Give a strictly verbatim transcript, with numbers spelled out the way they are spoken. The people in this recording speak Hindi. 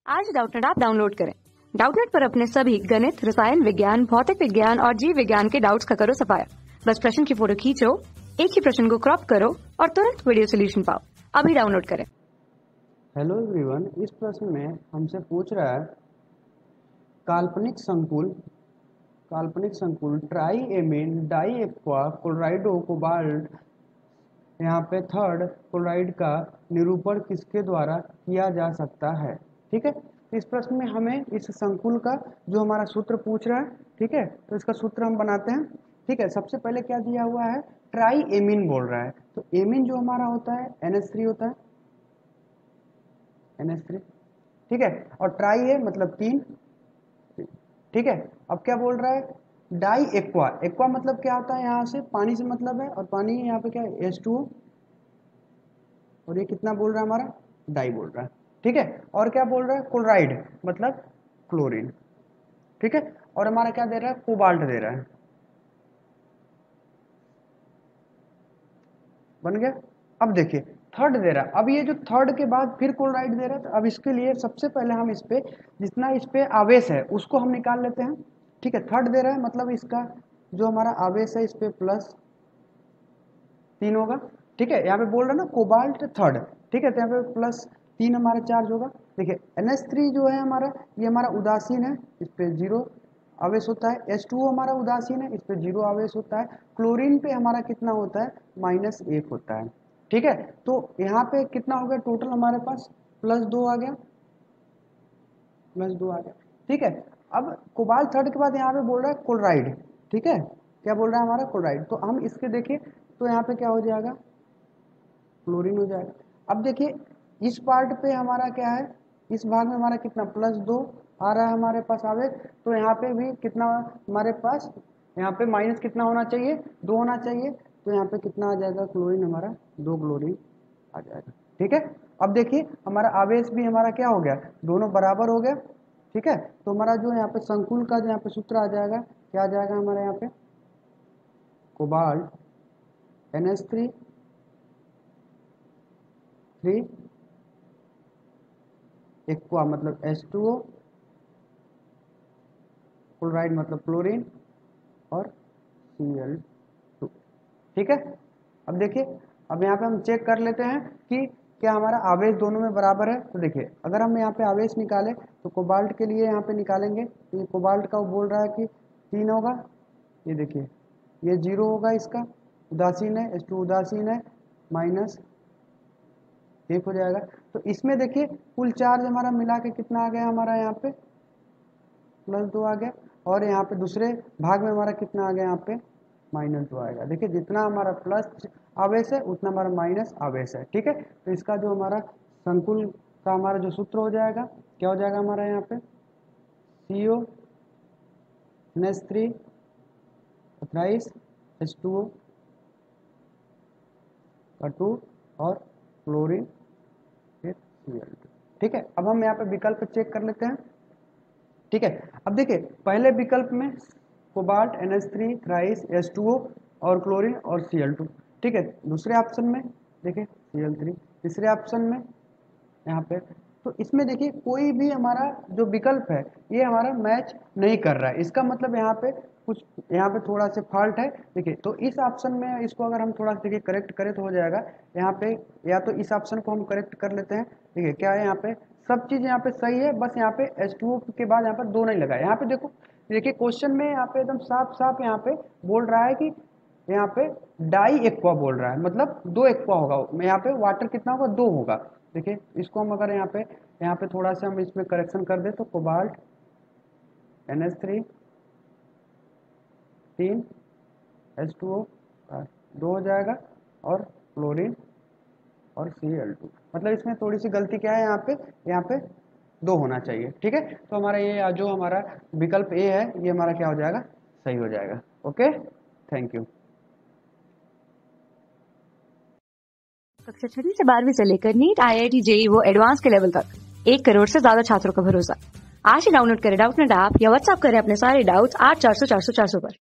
आज डाउटनेट ऐप डाउनलोड करें। डाउटनेट पर अपने सभी गणित, रसायन विज्ञान, भौतिक विज्ञान और जीव विज्ञान के डाउट्स का करो सफाया। बस प्रश्न की फोटो खींचो, एक ही प्रश्न को क्रॉप करो और तुरंत वीडियो सोल्यूशन पाओ। अभी डाउनलोड करें। हेलो एवरीवन, इस प्रश्न में हमसे पूछ रहा है काल्पनिक संकुल काल्पनिक संकुल triammine di aqua chlorido cobalt यहाँ पे थर्ड क्लोराइड का निरूपण किसके द्वारा किया जा सकता है। ठीक है, इस प्रश्न में हमें इस संकुल का जो हमारा सूत्र पूछ रहा है, ठीक है, तो इसका सूत्र हम बनाते हैं। ठीक है, सबसे पहले क्या दिया हुआ है, ट्राईएमीन बोल रहा है, तो एमीन जो हमारा होता है एन एच थ्री होता है, एन एच थ्री। ठीक है, और ट्राई है मतलब तीन। ठीक है, अब क्या बोल रहा है, डाई एक्वा। एक्वा मतलब क्या होता है, यहाँ से पानी से मतलब है, और पानी यहाँ पे क्या है, एच टू ओ, और ये कितना बोल रहा है हमारा, डाई बोल रहा है। ठीक है, और क्या बोल रहा है, क्लोराइड मतलब क्लोरीन। ठीक है, और हमारा क्या दे रहा है, कोबाल्ट दे रहा है। बन गया। अब देखिए थर्ड दे रहा है, अब ये जो थर्ड के बाद फिर क्लोराइड दे रहा है, तो अब इसके लिए सबसे पहले हम इस पे जितना इस पे आवेश है उसको हम निकाल लेते हैं। ठीक है, थर्ड दे रहा है मतलब इसका जो हमारा आवेश है इस पे प्लस तीन होगा। ठीक है, यहाँ पे बोल रहा है ना कोबाल्ट थर्ड। ठीक है, तो यहाँ पे प्लस तीन हमारा चार्ज होगा। देखिए एन एच थ्री जो है हमारा, ये हमारा उदासीन है, इस पे जीरो आवेश होता है। एच टू ओ हमारा उदासीन है, इस पे जीरो आवेश होता है। क्लोरीन पे हमारा कितना होता है, माइनस एक होता है। ठीक है, तो यहाँ पे कितना हो गया टोटल हमारे पास, प्लस दो आ गया, प्लस दो आ गया। ठीक है, अब कोबाल्ट थर्ड के बाद यहाँ पे बोल रहा है क्लोराइड। ठीक है, क्या बोल रहा है हमारा, क्लोराइड। तो हम इसके देखिए तो यहाँ पे क्या हो जाएगा, क्लोरीन हो जाएगा। अब देखिए इस पार्ट पे हमारा क्या है, इस भाग में हमारा कितना प्लस दो आ रहा है हमारे पास आवेश, तो यहाँ पे भी कितना हमारे पास, यहाँ पे माइनस कितना होना चाहिए, दो होना चाहिए। तो यहाँ पे कितना आ जाएगा, क्लोरीन हमारा दो क्लोरीन आ जाएगा। ठीक है, अब देखिए हमारा आवेश भी हमारा क्या हो गया, दोनों बराबर हो गया। ठीक है, तो हमारा जो यहाँ पे संकुल का जो यहाँ पे सूत्र आ जाएगा, क्या आ जाएगा हमारे यहाँ पे, cobalt N H three three aqua मतलब एच टू ओ, क्लोराइड मतलब क्लोरीन, और सी एल टू। ठीक है, अब देखिए अब यहाँ पे हम चेक कर लेते हैं कि क्या हमारा आवेश दोनों में बराबर है। तो देखिए अगर हम यहाँ पे आवेश निकालें तो कोबाल्ट के लिए यहाँ पे निकालेंगे, तो ये कोबाल्ट का वो बोल रहा है कि तीन होगा, ये देखिए ये जीरो होगा, इसका उदासीन है, एच टू उदासीन है, माइनस एक हो जाएगा। तो इसमें देखिए कुल चार्ज हमारा मिला के कितना आ गया हमारा, यहाँ पे प्लस दो आ गया, और यहाँ पे दूसरे भाग में हमारा कितना आ गया, यहाँ पे माइनस दो आएगा। देखिए जितना हमारा प्लस आवेश है उतना हमारा माइनस आवेश है। ठीक है, तो इसका जो हमारा संकुल का हमारा जो सूत्र हो जाएगा, क्या हो जाएगा हमारा यहाँ पे, C O N H three अट्ठाईस एच टू ओ का टू और क्लोरीन फिर सी एल टू। ठीक है, अब हम यहाँ पे विकल्प चेक कर लेते हैं। ठीक है, अब देखिए पहले विकल्प में cobalt N H three thrice H two O और क्लोरीन और सी एल टू। ठीक है, दूसरे ऑप्शन में देखिए सी एल थ्री, तीसरे ऑप्शन में यहाँ पे, तो इसमें देखिए कोई भी हमारा जो विकल्प है ये हमारा मैच नहीं कर रहा है। इसका मतलब यहाँ पे कुछ यहाँ पे थोड़ा सा फॉल्ट है। देखिए तो इस ऑप्शन में इसको अगर हम थोड़ा सा देखिए करेक्ट करें तो हो जाएगा यहाँ पे, या तो इस ऑप्शन को हम करेक्ट कर लेते हैं। देखिए क्या है, यहाँ पे सब चीज़ यहाँ पे सही है, बस यहाँ पे एच टू ओ के बाद यहाँ पर दो नहीं लगा है। यहाँ पे देखो, देखिए क्वेश्चन में यहाँ पे एकदम साफ साफ यहाँ पे बोल रहा है कि यहाँ पे डाई एक्वा बोल रहा है, मतलब दो एक्वा होगा, यहाँ पे वाटर कितना होगा, दो होगा। देखिए इसको हम अगर यहाँ पे यहाँ पे थोड़ा सा हम इसमें करेक्शन कर दे तो कोबाल्ट एन एच थ्री तीन एच टू ओ दो हो जाएगा, और क्लोरीन और सी एल टू, मतलब इसमें थोड़ी सी गलती क्या है, यहाँ पे यहाँ पे दो होना चाहिए। ठीक है, तो हमारा ये जो हमारा विकल्प ए है ये हमारा क्या हो जाएगा, सही हो जाएगा। Okay, thank you. कक्षा छठी से बारहवीं से लेकर NEET, I I T, JEE वो एडवांस के लेवल तक एक करोड़ से ज्यादा छात्रों का भरोसा। आज ही डाउनलोड करें डाउटनेट ऐप या व्हाट्सएप करें अपने सारे डाउट्स आठ चार सौ चार सौ चार सौ पर।